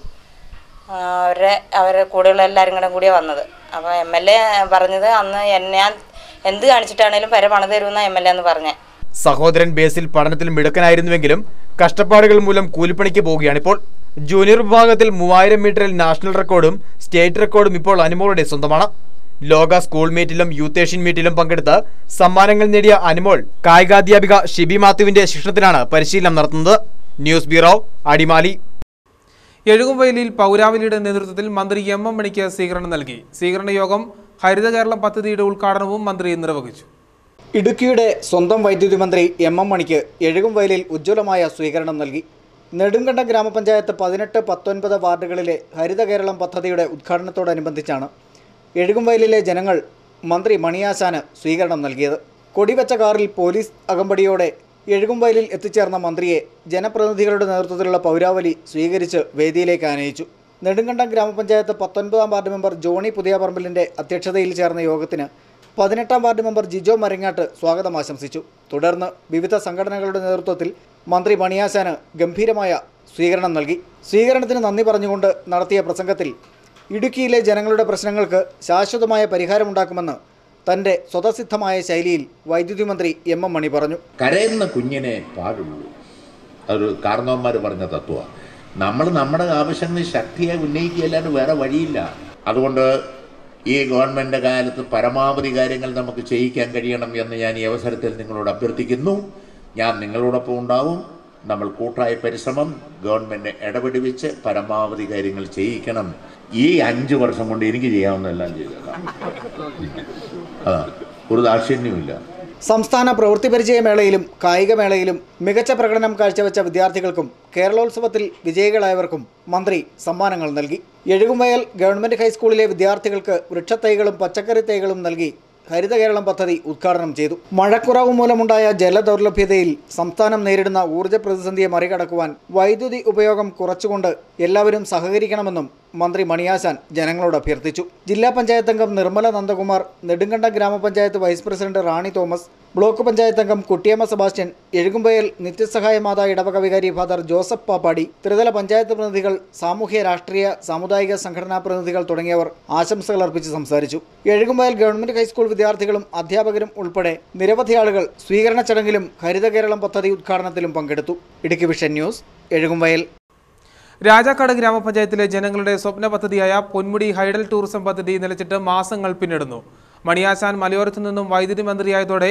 അവരുടെ കൂടെയുള്ള എല്ലാവരും കൂടിയാണ് വന്നത്. അപ്പോൾ MLA പറഞ്ഞത് അന്ന് ഞാൻ എന്ത് കാണിച്ചിട്ടാണേലും പെര പണിത് തരുമെന്ന MLA എന്ന് പറഞ്ഞേ. സഹോദരൻ ബേസിൽ പഠനത്തിൽ മിടുക്കനായിരുന്നുവെങ്കിലും കഷ്ടപ്പാടുകൾ മൂലം കൂലിപ്പണിക്ക് പോവുകയാണിപ്പോൾ. ജൂനിയർ വിഭാഗത്തിൽ 3000 മീറ്ററിൽ നാഷണൽ റെക്കോർഡും സ്റ്റേറ്റ് റെക്കോർഡും ഇപ്പോൾ അനുമോളുടെ സ്വന്തമാണ്. ലോക സ്കൂൾ മീറ്റിലും യൂത്ത് ഏഷ്യൻ മീറ്റിലും പങ്കെടുത്ത് സമ്മാനങ്ങൾ നേടിയ അനുമോൾ കായികാധ്യാപിക ഷിബി മാത്യുവിന്റെ ശിക്ഷണത്തിലാണ് പരിശീലനം നടത്തുന്നത്. News bureau, Adimali. എഴുകുംവയലിൽ പൗരാവലിയുടെ നേതൃത്വത്തിൽ മന്ത്രി M.M. മണിക്ക് സ്വീകരണം നൽകി. സ്വീകരണ യോഗം ഹരിത കേരളം പദ്ധതിയുടെ ഉദ്ഘാടനവും മന്ത്രി നിർവഹിച്ചു. ഇടുക്കിയുടെ സ്വന്തം വൈദ്യുതി മന്ത്രി M.M. മണിക്ക് എഴുകുംവയലിൽ ഉജ്ജ്വലമായ സ്വീകരണം നൽകി. നെടുങ്കണ്ടം ഗ്രാമപഞ്ചായത്ത് 18, 19 വാർഡുകളിലെ ഹരിത കേരളം പദ്ധതിയുടെ ഉദ്ഘാടനത്തോടനുബന്ധിച്ചാണ് എഴുകുംവയലിലെ ജനങ്ങൾ മന്ത്രി മണിയാശാന് സ്വീകരണം നൽകിയത്. കൊടിവെച്ച കാറിൽ പോലീസ് അകമ്പടിയോടെ എഴുകുംവയലിൽ എത്തിച്ചേർന്ന മന്ത്രിയെ ജനപ്രതിനിധികളുടെ നേതൃത്വത്തിലുള്ള പൗരാവലി സ്വീകരിച്ച് വേദിയിലേക്ക് ആനയിച്ചു. നെടുങ്കണ്ടം ഗ്രാമപഞ്ചായത്ത് 19-ാം വാർഡ് മെമ്പർ ജോണി പുതിയപറമ്പിലിൻ്റെ അധ്യക്ഷതയിൽ ചേർന്ന യോഗത്തിന് 18-ാം വാർഡ് മെമ്പർ ജിജോ മരങ്ങാട്ട് സ്വാഗതം ആശംസിച്ചു. തുടർന്ന് വിവിധ സംഘടനകളുടെ നേതൃത്വത്തിൽ മന്ത്രി മണിയാശാന് ഗംഭീരമായ സ്വീകരണം നൽകി. സ്വീകരണത്തിന് നന്ദി പറഞ്ഞുകൊണ്ട് നടത്തിയ പ്രസംഗത്തിൽ ഇടുക്കിയിലെ ജനങ്ങളുടെ പ്രശ്നങ്ങൾക്ക് ശാശ്വതമായ പരിഹാരമുണ്ടാക്കുമെന്ന് തൻ്റെ സ്വതസിദ്ധമായ ശൈലിയിൽ വൈദ്യുതി മന്ത്രി M.M. മണി പറഞ്ഞു. കരയുന്ന കുഞ്ഞിനെ പാടുള്ളൂ, അതൊരു കാരണവന്മാർ പറഞ്ഞ തത്വമാണ്. നമ്മൾ നമ്മുടെ ആവശ്യങ്ങൾ ശക്തിയായി ഉന്നയിക്കുകയല്ലാണ്ട് വേറെ വഴിയില്ല. അതുകൊണ്ട് ഈ ഗവൺമെൻറ് കാലത്ത് പരമാവധി കാര്യങ്ങൾ നമുക്ക് ചെയ്യിക്കാൻ കഴിയണം എന്ന് ഞാൻ ഈ അവസരത്തിൽ നിങ്ങളോട് അഭ്യർത്ഥിക്കുന്നു. ഞാൻ നിങ്ങളോടൊപ്പം ഉണ്ടാവും. നമ്മൾ കൂട്ടായ പരിശ്രമം ഗവൺമെൻറ് ഇടപെടുവിച്ച് പരമാവധി കാര്യങ്ങൾ ചെയ്യിക്കണം. ഈ 5 വർഷം കൊണ്ട് എനിക്ക് ചെയ്യാവുന്നതെല്ലാം ചെയ്തേക്കാം. ഒരു ദാക്ഷിണ്യമില്ല. സംസ്ഥാന പ്രവൃത്തി പരിചയമേളയിലും കായികമേളയിലും മികച്ച പ്രകടനം കാഴ്ചവെച്ച വിദ്യാർത്ഥികൾക്കും കേരളോത്സവത്തിൽ വിജയികളായവർക്കും മന്ത്രി സമ്മാനങ്ങൾ നൽകി. എഴുകുംവയൽ ഗവൺമെൻറ് ഹൈസ്കൂളിലെ വിദ്യാർത്ഥികൾക്ക് വൃക്ഷത്തൈകളും പച്ചക്കറി തൈകളും നൽകി ഹരിത കേരളം പദ്ധതി ഉദ്ഘാടനം ചെയ്തു. മഴക്കുറവ് മൂലമുണ്ടായ ജലദൗർലഭ്യതയിൽ സംസ്ഥാനം നേരിടുന്ന ഊർജ്ജ പ്രതിസന്ധിയെ മറികടക്കുവാൻ വൈദ്യുതി ഉപയോഗം കുറച്ചുകൊണ്ട് എല്ലാവരും സഹകരിക്കണമെന്നും മന്ത്രി മണിയാശാൻ ജനങ്ങളോട് അഭ്യർത്ഥിച്ചു. ജില്ലാ പഞ്ചായത്ത് അംഗം നിർമ്മല നന്ദകുമാർ, നെടുങ്കണ്ടം ഗ്രാമപഞ്ചായത്ത് vice president Rani Thomas, block panchayat അംഗം കുട്ടിയമ്മ സെബാസ്റ്റ്യൻ, എഴുകുംവയൽ നിത്യസഹായ മാതാ ഇടവക വികാരി ഫാദർ ജോസഫ് പാപ്പാടി, ത്രിതല പഞ്ചായത്ത് പ്രതിനിധികൾ, സാമൂഹ്യ രാഷ്ട്രീയ സാമുദായിക സംഘടനാ പ്രതിനിധികൾ തുടങ്ങിയവർ ആശംസകൾ അർപ്പിച്ച് സംസാരിച്ചു. എഴുകുംവയൽ ഗവൺമെന്റ് ഹൈസ്കൂൾ വിദ്യാർത്ഥികളും അധ്യാപകരും ഉൾപ്പെടെ നിരവധി ആളുകൾ സ്വീകരണ ചടങ്ങിലും ഹരിത കേരളം പദ്ധതി ഉദ്ഘാടനത്തിലും പങ്കെടുത്തു. Idukki vision news, Ezhukumvayal. രാജാക്കാട് ഗ്രാമപഞ്ചായത്തിലെ ജനങ്ങളുടെ സ്വപ്ന പദ്ധതിയായ പൊന്മുടി ഹൈഡൽ ടൂറിസം പദ്ധതി നിലച്ചിട്ട് മാസങ്ങൾ പിന്നിടുന്നു. മണിയാശാൻ മലയോരത്തു നിന്നും വൈദ്യുതി മന്ത്രിയായതോടെ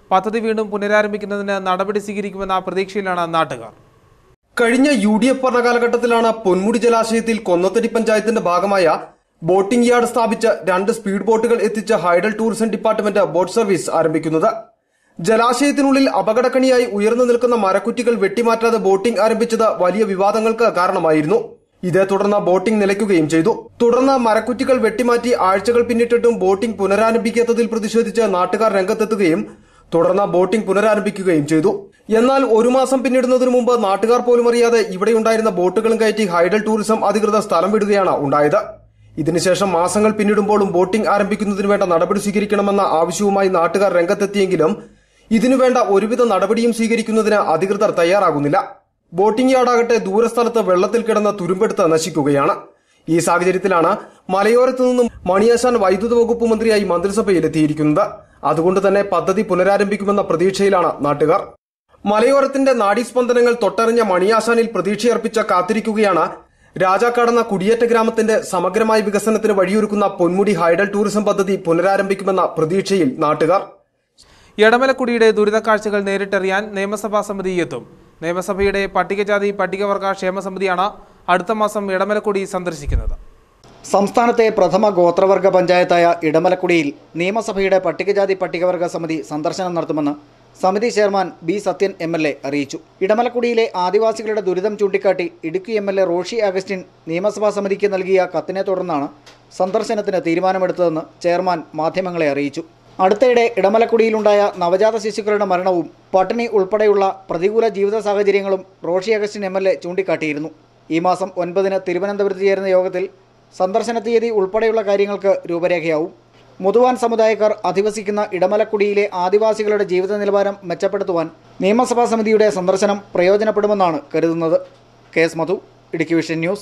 പദ്ധതി വീണ്ടും പുനരാരംഭിക്കുന്നതിന് നടപടി സ്വീകരിക്കുമെന്ന പ്രതീക്ഷയിലാണ് നാട്ടുകാർ. കഴിഞ്ഞ UDF ഭരണകാലഘട്ടത്തിലാണ് പൊന്മുടി ജലാശയത്തിൽ കൊന്നത്തടി പഞ്ചായത്തിന്റെ ഭാഗമായ ബോട്ടിംഗ് യാർഡ് സ്ഥാപിച്ച് 2 സ്പീഡ് ബോട്ടുകൾ എത്തിച്ച hydel tourism department boat service ആരംഭിക്കുന്നത്. ജലാശയത്തിനുള്ളിൽ അപകടക്കണിയായി ഉയർന്നു നിൽക്കുന്ന മരക്കുറ്റികൾ വെട്ടിമാറ്റാതെ ബോട്ടിംഗ് ആരംഭിച്ചത് വലിയ വിവാദങ്ങൾക്ക് കാരണമായിരുന്നു. ഇതേ തുടർന്ന് ബോട്ടിംഗ് നിലയ്ക്കുകയും ചെയ്തു. തുടർന്ന് മരക്കുറ്റികൾ വെട്ടിമാറ്റി ആഴ്ചകൾ പിന്നിട്ടിട്ടും ബോട്ടിംഗ് പുനരാരംഭിക്കാത്തതിൽ പ്രതിഷേധിച്ച് നാട്ടുകാർ രംഗത്തെത്തുകയും തുടർന്ന് ബോട്ടിംഗ് പുനരാരംഭിക്കുകയും ചെയ്തു. എന്നാൽ 1 മാസം പിന്നിടുന്നതിനു മുമ്പ് നാട്ടുകാർ പോലും അറിയാതെ ഇവിടെയുണ്ടായിരുന്ന ബോട്ടുകളും കയറ്റി ഹൈഡൽ ടൂറിസം അധികൃതർ സ്ഥലം വിടുകയാണ് ഉണ്ടായത്. ഇതിനുശേഷം മാസങ്ങൾ പിന്നിടുമ്പോഴും ബോട്ടിംഗ് ആരംഭിക്കുന്നതിന് വേണ്ട നടപടി സ്വീകരിക്കണമെന്ന ആവശ്യവുമായി നാട്ടുകാർ രംഗത്തെത്തിയെങ്കിലും ഇതിനുവേണ്ട ഒരുവിധ നടപടിയും സ്വീകരിക്കുന്നതിന് അധികൃതർ തയ്യാറാകുന്നില്ല. ബോട്ടിംഗ് യാർഡാകട്ടെ ദൂരസ്ഥലത്ത് വെള്ളത്തിൽ കിടന്ന് തുരുമ്പെടുത്ത് നശിക്കുകയാണ്. ഈ സാഹചര്യത്തിലാണ് മലയോരത്തു നിന്നും മണിയാശാൻ വൈദ്യുത വകുപ്പ് മന്ത്രിയായി മന്ത്രിസഭയിലെത്തിയിരിക്കുന്നത്. അതുകൊണ്ട് തന്നെ പദ്ധതി പുനരാരംഭിക്കുമെന്ന പ്രതീക്ഷയിലാണ് നാട്ടുകാർ. മലയോരത്തിന്റെ നാഡീസ്പന്ദനങ്ങൾ തൊട്ടറിഞ്ഞ മണിയാശാനിൽ പ്രതീക്ഷയർപ്പിച്ച കാത്തിരിക്കുകയാണ് രാജാക്കാടെന്ന കുടിയേറ്റ ഗ്രാമത്തിന്റെ സമഗ്രമായ വികസനത്തിന് വഴിയൊരുക്കുന്ന പൊന്മുടി ഹൈഡൽ ടൂറിസം പദ്ധതി പുനരാരംഭിക്കുമെന്ന പ്രതീക്ഷയിൽ നാട്ടുകാർ. എടമലക്കുടിയുടെ ദുരിതക്കാഴ്ചകൾ നേരിട്ടറിയാൻ നിയമസഭാ സമിതി എത്തും. നിയമസഭയുടെ പട്ടികജാതി പട്ടികവർഗ ക്ഷേമ സമിതിയാണ് അടുത്ത മാസം എടമലക്കുടി സന്ദർശിക്കുന്നത്. സംസ്ഥാനത്തെ പ്രഥമ ഗോത്രവർഗ പഞ്ചായത്തായ ഇടമലക്കുടിയിൽ നിയമസഭയുടെ പട്ടികജാതി പട്ടികവർഗ സമിതി സന്ദർശനം നടത്തുമെന്ന് സമിതി ചെയർമാൻ ബി സത്യൻ MLA അറിയിച്ചു. ഇടമലക്കുടിയിലെ ആദിവാസികളുടെ ദുരിതം ചൂണ്ടിക്കാട്ടി ഇടുക്കി MLA റോഷി അഗസ്റ്റിൻ നിയമസഭാ സമിതിക്ക് നൽകിയ കത്തിനെ തുടർന്നാണ് സന്ദർശനത്തിന് തീരുമാനമെടുത്തതെന്ന് ചെയർമാൻ മാധ്യമങ്ങളെ അറിയിച്ചു. അടുത്തയിടെ ഇടമലക്കുടിയിലുണ്ടായ നവജാത ശിശുക്കളുടെ മരണവും പട്ടിണി ഉൾപ്പെടെയുള്ള പ്രതികൂല ജീവിത സാഹചര്യങ്ങളും റോഷി അഗസ്റ്റിൻ MLA ചൂണ്ടിക്കാട്ടിയിരുന്നു. ഈ മാസം 9-ന് തിരുവനന്തപുരത്ത് ചേരുന്ന യോഗത്തിൽ സന്ദർശന തീയതി ഉൾപ്പെടെയുള്ള കാര്യങ്ങൾക്ക് രൂപരേഖയാവും. മുതുവാൻ സമുദായക്കാർ അധിവസിക്കുന്ന ഇടമലക്കുടിയിലെ ആദിവാസികളുടെ ജീവിത നിലവാരം മെച്ചപ്പെടുത്തുവാൻ നിയമസഭാ സമിതിയുടെ സന്ദർശനം പ്രയോജനപ്പെടുമെന്നാണ് കരുതുന്നത്. KS Madhu, Idukki vision news.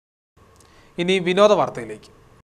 ഇനി വിനോദ വാർത്തയിലേക്ക്.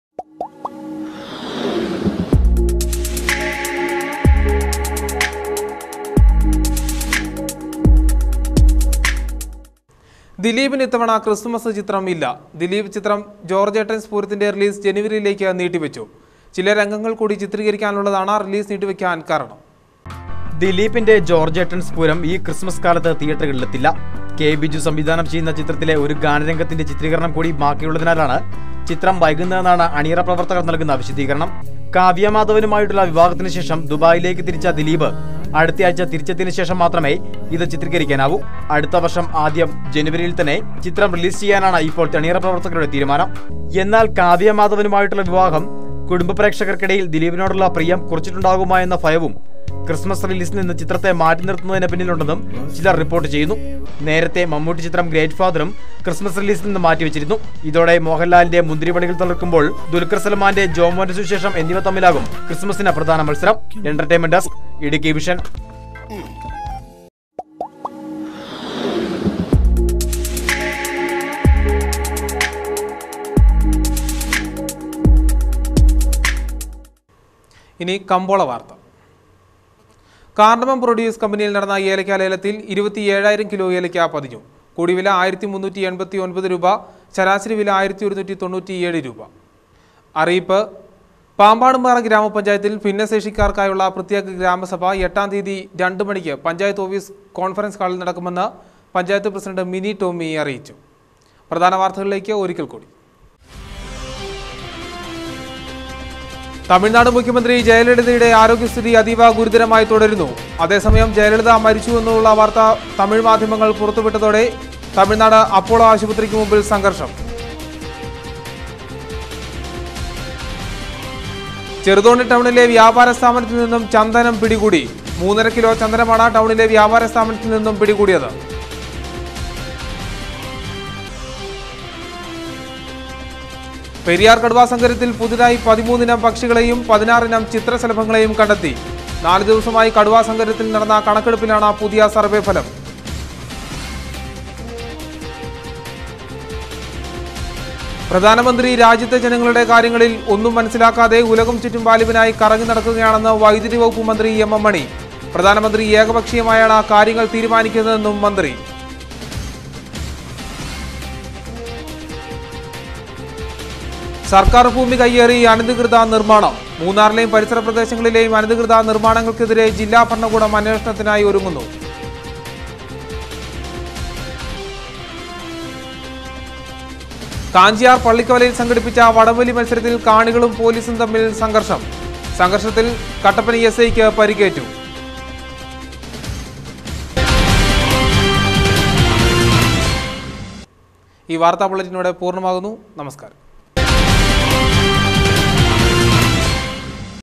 ദിലീപിന് ഇത്തവണ ക്രിസ്മസ് ചിത്രം ഇല്ല. ദിലീപ് ചിത്രം ജോർജ് ഏട്ടൻസ് പൂരത്തിന്റെ റിലീസ് ജനുവരിയിലേക്ക് നീട്ടിവെച്ചു. ചില രംഗങ്ങൾ കൂടി ചിത്രീകരിക്കാനുള്ളതാണ് റിലീസ് നീട്ടിവെക്കാൻ കാരണം. ദിലീപിന്റെ ജോർജ് ഏട്ടൻസ് പൂരം ഈ ക്രിസ്മസ് കാലത്ത് തിയേറ്ററുകളിലെത്തില്ല. കെ ബിജു സംവിധാനം ചെയ്യുന്ന ചിത്രത്തിലെ ഒരു ഗാനരംഗത്തിന്റെ ചിത്രീകരണം കൂടി ബാക്കിയുള്ളതിനാലാണ് ചിത്രം വൈകുന്നതെന്നാണ് അണിയറ പ്രവർത്തകർ നൽകുന്ന വിശദീകരണം. കാവ്യമാധവനുമായിട്ടുള്ള വിവാഹത്തിന് ശേഷം ദുബായിലേക്ക് തിരിച്ച ദിലീപ് അടുത്തയാഴ്ച തിരിച്ചെത്തിയതിനു ശേഷം മാത്രമേ ഇത് ചിത്രീകരിക്കാനാവൂ. അടുത്ത വർഷം ആദ്യം ജനുവരിയിൽ തന്നെ ചിത്രം റിലീസ് ചെയ്യാനാണ് ഇപ്പോൾ അണിയറ പ്രവർത്തകരുടെ തീരുമാനം. എന്നാൽ കാവ്യമാധവനുമായിട്ടുള്ള വിവാഹം കുടുംബ പ്രേക്ഷകർക്കിടയിൽ ദിലീപിനോടുള്ള പ്രിയം കുറച്ചിട്ടുണ്ടാകുമോ എന്ന ഭയവും ക്രിസ്മസ് റിലീസിൽ നിന്ന് ചിത്രത്തെ മാറ്റി നിർത്തുന്നതിന് പിന്നിലുണ്ടെന്നും ചിലർ റിപ്പോർട്ട് ചെയ്യുന്നു. നേരത്തെ മമ്മൂട്ടി ചിത്രം ഗ്രേറ്റ് ഫാദറും ക്രിസ്മസ് റിലീസിൽ നിന്ന് മാറ്റിവെച്ചിരുന്നു. ഇതോടെ മോഹൻലാലിന്റെ മുന്തിരിവളികൾ തളർക്കുമ്പോൾ ദുൽഖർ സൽമാന്റെ ജോമോന്റെ സുശേഷം എന്നിവ തമ്മിലാകും ക്രിസ്മസിന് പ്രധാന മത്സരം. Entertainment desk, Idukki vision. ഇനി കമ്പോള വാർത്ത. കാർഡമം പ്രൊഡ്യൂസ് കമ്പനിയിൽ നടന്ന ഏലക്ക ലേലത്തിൽ 27,000 കിലോ ഏലക്ക പതിഞ്ഞു. കൂടിവില 1389 രൂപ, ശരാശരി വില 1197 രൂപ. അറിയിപ്പ്: പാമ്പാടുംപാറ ഗ്രാമപഞ്ചായത്തിൽ ഭിന്നശേഷിക്കാർക്കായുള്ള പ്രത്യേക ഗ്രാമസഭ 8-ാം തീയതി 2 മണിക്ക് പഞ്ചായത്ത് ഓഫീസ് കോൺഫറൻസ് ഹാളിൽ നടക്കുമെന്ന് പഞ്ചായത്ത് പ്രസിഡന്റ് മിനി ടോമി അറിയിച്ചു. പ്രധാന വാർത്തകളിലേക്ക് ഒരിക്കൽ കൂടി. തമിഴ്നാട് മുഖ്യമന്ത്രി ജയലളിതയുടെ ആരോഗ്യസ്ഥിതി അതീവ ഗുരുതരമായി തുടരുന്നു. അതേസമയം ജയലളിത മരിച്ചു എന്നുള്ള വാർത്ത തമിഴ് മാധ്യമങ്ങൾ പുറത്തുവിട്ടതോടെ തമിഴ്നാട് അപ്പോളോ ആശുപത്രിക്ക് മുമ്പിൽ സംഘർഷം. ചെറുതോണി ടൗണിലെ വ്യാപാര സ്ഥാപനത്തിൽ നിന്നും ചന്ദനം പിടികൂടി. 3.5 കിലോ ചന്ദനമാണ് ടൗണിലെ വ്യാപാര സ്ഥാപനത്തിൽ നിന്നും പിടികൂടിയത്. പെരിയാർ കടുവാ സങ്കരത്തിൽ പുതുതായി 13 ഇനം പക്ഷികളെയും 16 ഇനം ചിത്രശലഭങ്ങളെയും കണ്ടെത്തി. 4 ദിവസമായി കടുവാ സങ്കരത്തിൽ നടന്ന കണക്കെടുപ്പിലാണ് പുതിയ സർവേ ഫലം. പ്രധാനമന്ത്രി രാജ്യത്തെ ജനങ്ങളുടെ കാര്യങ്ങളിൽ ഒന്നും മനസ്സിലാക്കാതെ ഉലകം ചുറ്റും വാലിബനായി കറങ്ങി നടക്കുകയാണെന്ന് വൈദ്യുതി വകുപ്പ് മന്ത്രി MM മണി. പ്രധാനമന്ത്രി ഏകപക്ഷീയമായാണ് കാര്യങ്ങൾ തീരുമാനിക്കുന്നതെന്നും മന്ത്രി. സർക്കാർ ഭൂമി കയ്യേറി അനധികൃത നിർമ്മാണം. മൂന്നാറിലെയും പരിസര പ്രദേശങ്ങളിലെയും അനധികൃത നിർമ്മാണങ്ങൾക്കെതിരെ ജില്ലാ ഭരണകൂടം അന്വേഷണത്തിനായി ഒരുങ്ങുന്നു. കാഞ്ചിയാർ പള്ളിക്കവലയിൽ സംഘടിപ്പിച്ച വടംവലി മത്സരത്തിൽ കാണികളും പോലീസും തമ്മിൽ സംഘർഷത്തിൽ കട്ടപ്പന എസ്ഐക്ക് പരിക്കേറ്റു. ഈ വാർത്താ ബുള്ളറ്റിനോടെ പൂർണ്ണമാകുന്നു. നമസ്കാരം.